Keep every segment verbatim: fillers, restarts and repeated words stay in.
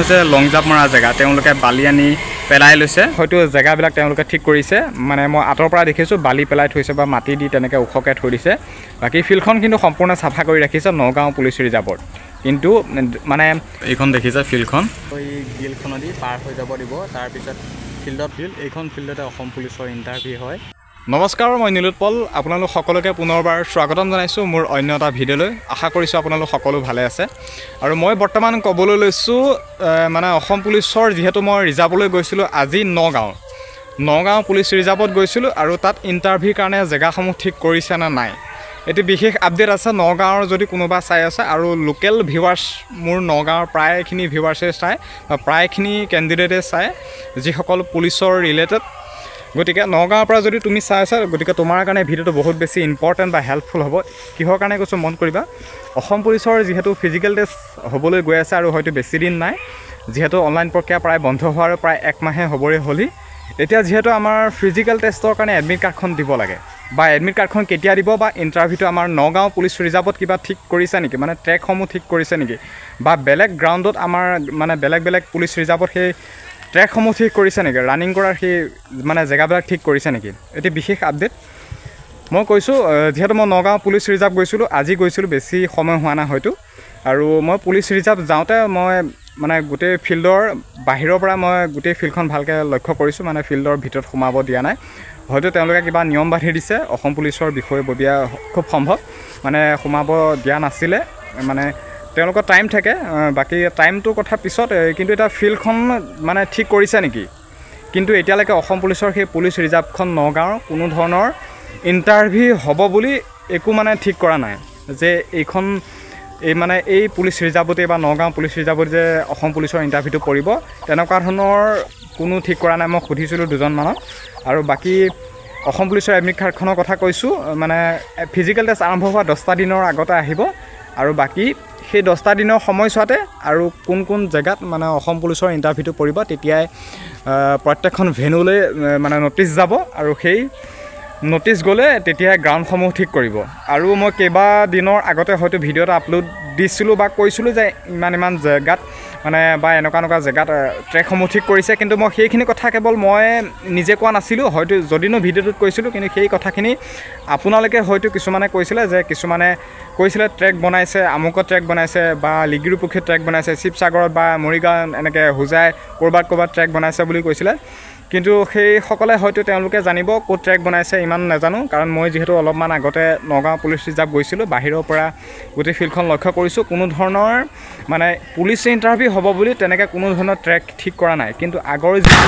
যে লং জাপ মৰা জেগা তেওঁলোকে বালি আনি পেলাই লৈছে হয়তো জেগাবিলাক তেওঁলোকে ঠিক কৰিছে মানে মই আঁতৰ পৰা দেখিছোঁ বালি পেলাই থৈছে বা মাটি দি তেনেকৈ ওখকৈ থৈ দিছে বাকী ফিল্ডখন কিন্তু সম্পূৰ্ণ চাফা কৰি ৰাখিছে নগাঁও পুলিচ ৰিজাৰ্ভত কিন্তু মানে এইখন দেখিছে ফিল্ডখন এই গিলখনেদি পাৰ হৈ যাব দিব তাৰপিছত ফিল্ডত ফিল্ড এইখন ফিল্ডতে অসম পুলিচৰ ইণ্টাৰভিউ হয় নমস্কাৰ মই নীলোৎপল আপোনালোক সকলোকে পুনৰবাৰ স্বাগতম জনাইছোঁ মোৰ অন্য এটা ভিডিঅ'লৈ আশা কৰিছোঁ আপোনালোক সকলো ভালে আছে আৰু মই বৰ্তমান ক'বলৈ লৈছোঁ মানে অসম পুলিচৰ যিহেতু মই ৰিজাৰ্ভলৈ গৈছিলোঁ আজি নগাঁও নগাঁও পুলিচ ৰিজাৰ্ভত গৈছিলোঁ আৰু তাত ইণ্টাৰভিউৰ কাৰণে জেগাসমূহ ঠিক কৰিছে নে নাই এটি বিশেষ আপডেট আছে নগাঁৱৰ যদি কোনোবা চাই আছে আৰু লোকেল ভিউৱাৰ্ছ মোৰ নগাঁৱৰ প্ৰায়খিনি ভিউৱাৰ্ছে চায় বা প্ৰায়খিনি কেণ্ডিডেটে চায় যিসকল পুলিচৰ ৰিলেটেড গতিকে নগাঁৱৰ পৰা যদি তুমি চাই আছা গতিকে তোমাৰ কাৰণে ভিডিঅ'টো বহুত বেছি ইম্পৰ্টেণ্ট বা হেল্পফুল হ'ব কিহৰ কাৰণে কৈছোঁ মন কৰিবা অসম পুলিচৰ যিহেতু ফিজিকেল টেষ্ট হ'বলৈ গৈ আছে আৰু হয়তো বেছি দিন নাই যিহেতু অনলাইন প্ৰক্ৰিয়া প্ৰায় বন্ধ হোৱাৰ প্ৰায় এক মাহে হ'বৰে হ'লি এতিয়া যিহেতু আমাৰ ফিজিকেল টেষ্টৰ কাৰণে এডমিট কাৰ্ডখন দিব লাগে বা এডমিট কাৰ্ডখন কেতিয়া দিব বা ইণ্টাৰভিউটো আমাৰ নগাঁও পুলিচ ৰিজাৰ্ভত কিবা ঠিক কৰিছে নেকি মানে ট্ৰেকসমূহ ঠিক কৰিছে নেকি বা বেলেগ গ্ৰাউণ্ডত আমাৰ মানে বেলেগ বেলেগ পুলিচ ৰিজাৰ্ভত সেই ট্ৰেকসমূহ ঠিক কৰিছে নেকি ৰানিং কৰাৰ সেই মানে জেগাবিলাক ঠিক কৰিছে নেকি এটি বিশেষ আপডেট মই কৈছোঁ যিহেতু মই নগাঁও পুলিচ ৰিজাৰ্ভ গৈছিলোঁ আজি গৈছিলোঁ বেছি সময় হোৱা নাই হয়তো আৰু মই পুলিচ ৰিজাৰ্ভ যাওঁতে মই মানে গোটেই ফিল্ডৰ বাহিৰৰ পৰা মই গোটেই ফিল্ডখন ভালকৈ লক্ষ্য কৰিছোঁ মানে ফিল্ডৰ ভিতৰত সোমাব দিয়া নাই হয়তো তেওঁলোকে কিবা নিয়ম বান্ধি দিছে অসম পুলিচৰ বিষয়ববীয়া খুব সম্ভৱ মানে সোমাব দিয়া নাছিলে মানে তেওঁলোকৰ টাইম থাকে বাকী টাইমটোৰ কথা পিছত কিন্তু এটা ফিল্ডখন মানে ঠিক কৰিছে নেকি কিন্তু এতিয়ালৈকে অসম পুলিচৰ সেই পুলিচ ৰিজাৰ্ভখন নগাঁৱৰ কোনো ধৰণৰ ইণ্টাৰভিউ হ'ব বুলি একো মানে ঠিক কৰা নাই যে এইখন এই মানে এই পুলিচ ৰিজাৰ্ভতে বা নগাঁও পুলিচ ৰিজাৰ্ভত যে অসম পুলিচৰ ইণ্টাৰভিউটো পৰিব তেনেকুৱা ধৰণৰ কোনো ঠিক কৰা নাই মই সুধিছিলোঁ দুজনমানক আৰু বাকী অসম পুলিচৰ এডমিট কাৰ্ডখনৰ কথা কৈছোঁ মানে ফিজিকেল টেষ্ট আৰম্ভ হোৱা দহটা দিনৰ আগতে আহিব আৰু বাকী সেই দহটা দিনৰ সময়ছোৱাতে আৰু কোন কোন জেগাত মানে অসম পুলিচৰ ইণ্টাৰভিউটো পৰিব তেতিয়াই প্ৰত্যেকখন ভেনুলৈ মানে ন'টিছ যাব আৰু সেই ন'টিছ গ'লে তেতিয়াই গ্ৰাউণ্ডসমূহ ঠিক কৰিব আৰু মই কেইবাদিনৰ আগতে হয়তো ভিডিঅ' এটা আপলোড দিছিলোঁ বা কৈছিলোঁ যে ইমান ইমান জেগাত মানে বা এনেকুৱা এনেকুৱা জেগাত ট্ৰেকসমূহ ঠিক কৰিছে কিন্তু মই সেইখিনি কথা কেৱল মই নিজে কোৱা নাছিলোঁ হয়তো যদিনো ভিডিঅ'টোত কৈছিলোঁ কিন্তু সেই কথাখিনি আপোনালোকে হয়তো কিছুমানে কৈছিলে যে কিছুমানে কৈছিলে ট্ৰেক বনাইছে আমুকত ট্ৰেক বনাইছে বা লিগিৰিপুখুৰীত ট্ৰেক বনাইছে শিৱসাগৰত বা মৰিগাঁও এনেকৈ হোজাই ক'ৰবাত ক'ৰবাত ট্ৰেক বনাইছে বুলি কৈছিলে কিন্তু সেইসকলে হয়তো তেওঁলোকে জানিব ক'ত ট্ৰেক বনাইছে ইমান নাজানো কাৰণ মই যিহেতু অলপমান আগতে নগাঁও পুলিচ ৰিজাৰ্ভ গৈছিলোঁ বাহিৰৰ পৰা গোটেই ফিল্ডখন লক্ষ্য কৰিছোঁ কোনো ধৰণৰ মানে পুলিচ ইণ্টাৰভিউ হ'ব বুলি তেনেকৈ কোনো ধৰণৰ ট্ৰেক ঠিক কৰা নাই কিন্তু আগৰ যিটো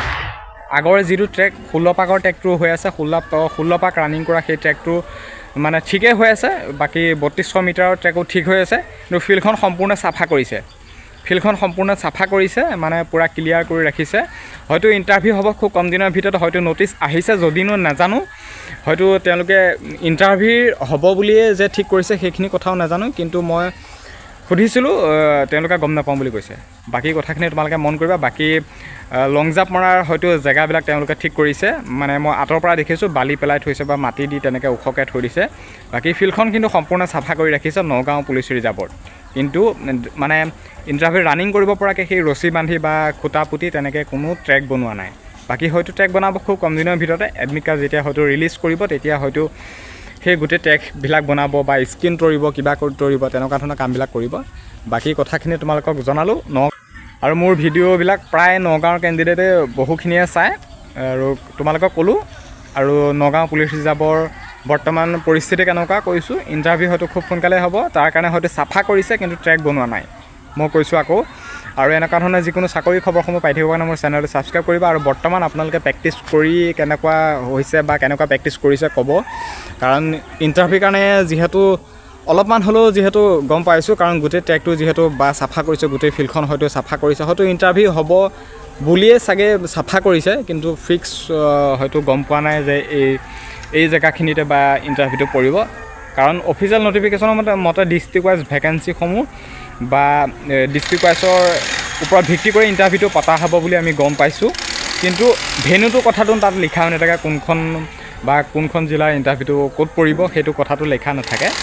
আগৰ যিটো ট্ৰেক ষোল্ল পাকৰ ট্ৰেকটো হৈ আছে ষোল্ল ষোল্ল পাক ৰানিং কৰা সেই ট্ৰেকটো মানে ঠিকেই হৈ আছে বাকী বত্ৰিছশ মিটাৰৰ ট্ৰেকো ঠিক হৈ আছে কিন্তু ফিল্ডখন সম্পূৰ্ণ চাফা কৰিছে ফিল্ডখন সম্পূৰ্ণ চাফা কৰিছে মানে পূৰা ক্লিয়াৰ কৰি ৰাখিছে হয়তো ইণ্টাৰভিউ হ'ব খুব কম দিনৰ ভিতৰত হয়তো ন'টিছ আহিছে যদিনো নাজানো হয়তো তেওঁলোকে ইণ্টাৰভিউ হ'ব বুলিয়ে যে ঠিক কৰিছে সেইখিনি কথাও নাজানো কিন্তু মই সুধিছিলোঁ তেওঁলোকে গম নাপাওঁ বুলি কৈছে বাকী কথাখিনি তোমালোকে মন কৰিবা বাকী লং জাপ মৰাৰ হয়তো জেগাবিলাক তেওঁলোকে ঠিক কৰিছে মানে মই আঁতৰ পৰা দেখিছোঁ বালি পেলাই থৈছে বা মাটি দি তেনেকৈ ওখকৈ থৈ দিছে বাকী ফিল্ডখন কিন্তু সম্পূৰ্ণ চাফা কৰি ৰাখিছে নগাঁও পুলিচ ৰিজাৰ্ভত কিন্তু মানে ইণ্টাৰভিউ ৰানিং কৰিব পৰাকৈ সেই ৰছী বান্ধি বা খুটা পুতি তেনেকৈ কোনো ট্ৰেক বনোৱা নাই বাকী হয়তো ট্ৰেক বনাব খুব কম দিনৰ ভিতৰতে এডমিট কাৰ্ড যেতিয়া হয়তো ৰিলিজ কৰিব তেতিয়া হয়তো সেই গোটেই ট্ৰেকবিলাক বনাব বা স্ক্ৰীন তৰিব কিবা কৰি তৰিব তেনেকুৱা ধৰণৰ কামবিলাক কৰিব বাকী কথাখিনি তোমালোকক জনালোঁ ন আৰু মোৰ ভিডিঅ'বিলাক প্ৰায় নগাঁৱৰ কেণ্ডিডেটে বহুখিনিয়ে চায় আৰু তোমালোকক ক'লোঁ আৰু নগাঁও পুলিচ ৰিজাৰ্ভৰ বৰ্তমান পৰিস্থিতি কেনেকুৱা কৈছোঁ ইণ্টাৰভিউ হয়তো খুব সোনকালে হ'ব তাৰ কাৰণে হয়তো চাফা কৰিছে কিন্তু ট্ৰেক বনোৱা নাই মই কৈছোঁ আকৌ আৰু এনেকুৱা ধৰণৰ যিকোনো চাকৰি খবৰসমূহ পাই থাকিবৰ কাৰণে মোৰ চেনেলটো ছাবস্ক্ৰাইব কৰিব আৰু বৰ্তমান আপোনালোকে প্ৰেক্টিছ কৰি কেনেকুৱা হৈছে বা কেনেকুৱা প্ৰেক্টিছ কৰিছে ক'ব কাৰণ ইণ্টাৰভিউৰ কাৰণে যিহেতু অলপমান হ'লেও যিহেতু গম পাইছোঁ কাৰণ গোটেই ট্ৰেকটো যিহেতু বা চাফা কৰিছে গোটেই ফিল্ডখন হয়তো চাফা কৰিছে হয়তো ইণ্টাৰভিউ হ'ব বুলিয়ে চাগে চাফা কৰিছে কিন্তু ফিক্স হয়তো গম পোৱা নাই যে এই এই জেগাখিনিতে বা ইণ্টাৰভিউটো পৰিব কাৰণ অফিচিয়েল নটিফিকেশ্যনৰ মতে মতে ডিষ্ট্ৰিক্ট ৱাইজ ভেকেঞ্চিসমূহ বা ডিষ্ট্ৰিক্ট ৱাইজৰ ওপৰত ভিত্তি কৰি ইণ্টাৰভিউটো পতা হ'ব বুলি আমি গম পাইছোঁ কিন্তু ভেনুটোৰ কথাটো তাত লিখা হৈ নাথাকে কোনখন বা কোনখন জিলাৰ ইণ্টাৰভিউটো ক'ত পৰিব সেইটো কথাটো লিখা নাথাকে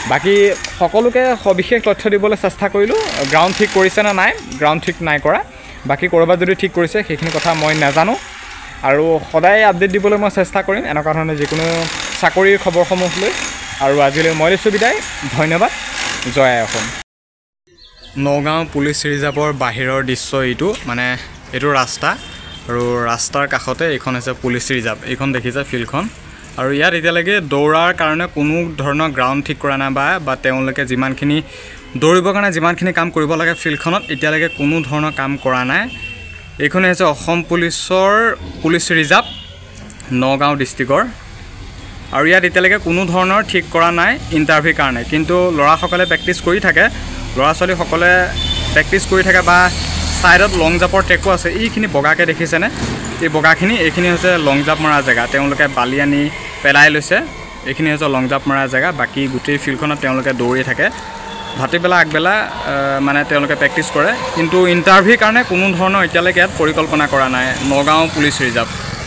বাকী সকলোকে সবিশেষ তথ্য দিবলৈ চেষ্টা কৰিলোঁ গ্ৰাউণ্ড ঠিক কৰিছে নে নাই গ্ৰাউণ্ড ঠিক নাই কৰা বাকী ক'ৰবাত যদি ঠিক কৰিছে সেইখিনি কথা মই নাজানো আৰু সদায় আপডেট দিবলৈ মই চেষ্টা কৰিম এনেকুৱা ধৰণৰ যিকোনো চাকৰিৰ খবৰসমূহ লৈ আৰু আজিলৈ মই লৈছোঁ বিদায় ধন্যবাদ জয় অসম নগাঁও পুলিচ ৰিজাৰ্ভৰ বাহিৰৰ দৃশ্য এইটো মানে এইটো ৰাস্তা আৰু ৰাস্তাৰ কাষতে এইখন হৈছে পুলিচ ৰিজাৰ্ভ এইখন দেখিছে ফিল্ডখন আৰু ইয়াত এতিয়ালৈকে দৌৰাৰ কাৰণে কোনো ধৰণৰ গ্ৰাউণ্ড ঠিক কৰা নাই বা বা তেওঁলোকে যিমানখিনি দৌৰিবৰ কাৰণে যিমানখিনি কাম কৰিব লাগে ফিল্ডখনত এতিয়ালৈকে কোনো ধৰণৰ কাম কৰা নাই এইখনে হৈছে অসম পুলিচৰ পুলিচ ৰিজাৰ্ভ নগাঁও ডিষ্ট্ৰিক্টৰ আৰু ইয়াত এতিয়ালৈকে কোনো ধৰণৰ ঠিক কৰা নাই ইণ্টাৰভিউৰ কাৰণে কিন্তু ল'ৰাসকলে প্ৰেক্টিছ কৰি থাকে ল'ৰা ছোৱালীসকলে প্ৰেক্টিছ কৰি থাকে বা সাইডত লং জাম্পৰ ট্ৰেকো আছে এইখিনি বগাকৈ দেখিছেনে এই বগাখিনি এইখিনি হৈছে লং জাম্প মৰা জেগা তেওঁলোকে বালি আনি পেলাই লৈছে এইখিনি হৈছে লং জাম্প মৰা জেগা বাকী গোটেই ফিল্ডখনত তেওঁলোকে দৌৰি থাকে ভাটিবেলা আগবেলা মানে তেওঁলোকে প্ৰেক্টিছ কৰে কিন্তু ইণ্টাৰভিউৰ কাৰণে কোনো ধৰণৰ এতিয়ালৈকে ইয়াত পৰিকল্পনা কৰা নাই নগাঁও পুলিচ ৰিজাৰ্ভ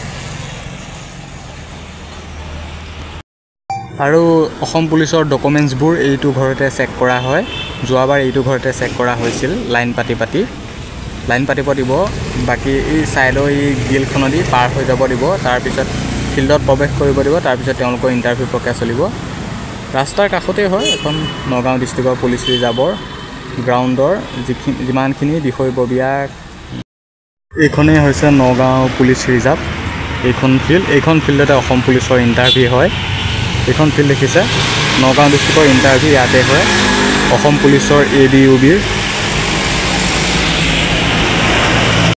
আৰু অসম পুলিচৰ ডকুমেণ্টছবোৰ এইটো ঘৰতে চেক কৰা হয় যোৱাবাৰ এইটো ঘৰতে চেক কৰা হৈছিল লাইন পাতি পাতি লাইন পাতিব দিব বাকী এই ছাইডৰ এই গিলখনেদি পাৰ হৈ যাব দিব তাৰপিছত ফিল্ডত প্ৰৱেশ কৰিব দিব তাৰপিছত তেওঁলোকৰ ইণ্টাৰভিউ প্ৰক্ৰিয়া চলিব ৰাস্তাৰ কাষতেই হয় এখন নগাঁও ডিষ্ট্ৰিক্টৰ পুলিচ ৰিজাৰ্ভৰ গ্ৰাউণ্ডৰ যিখিনি যিমানখিনি বিষয়ববীয়া এইখনেই হৈছে নগাঁও পুলিচ ৰিজাৰ্ভ এইখন ফিল্ড এইখন ফিল্ডতে অসম পুলিচৰ ইণ্টাৰভিউ হয় এইখন ফিল্ড দেখিছে নগাঁও ডিষ্ট্ৰিক্টৰ ইণ্টাৰভিউ ইয়াতে হয় অসম পুলিচৰ এ বি ইউ বিৰ